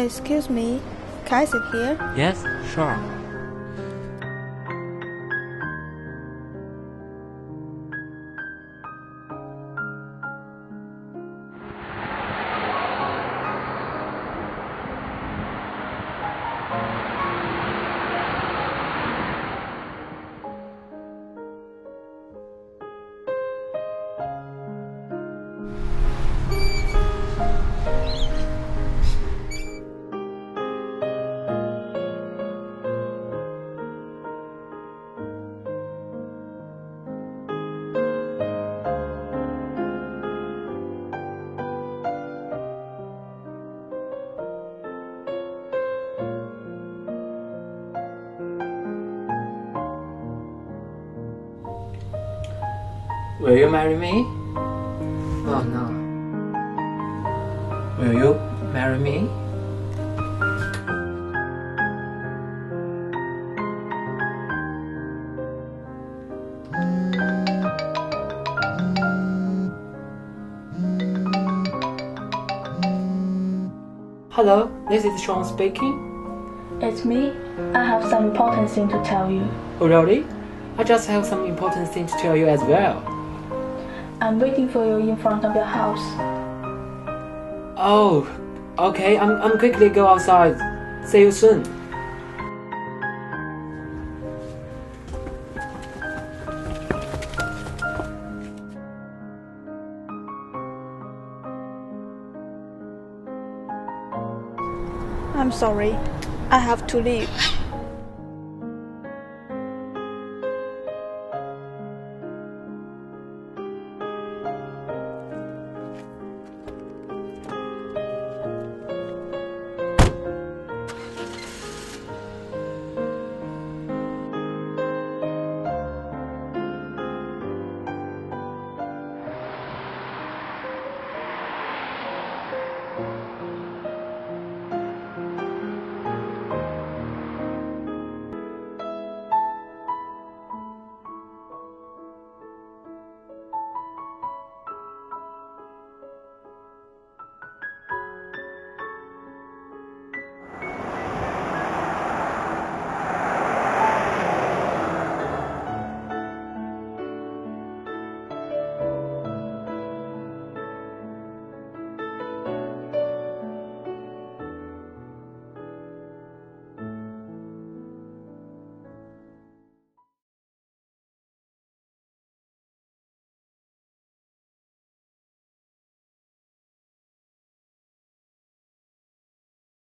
Excuse me, can I sit here? Yes, sure. Will you marry me? Oh no. Will you marry me? Hello, this is Sean speaking. It's me. I have some important thing to tell you. Oh really? I just have some important thing to tell you as well. I'm waiting for you in front of your house. Oh, okay, I'm quickly go outside. See you soon. I'm sorry, I have to leave.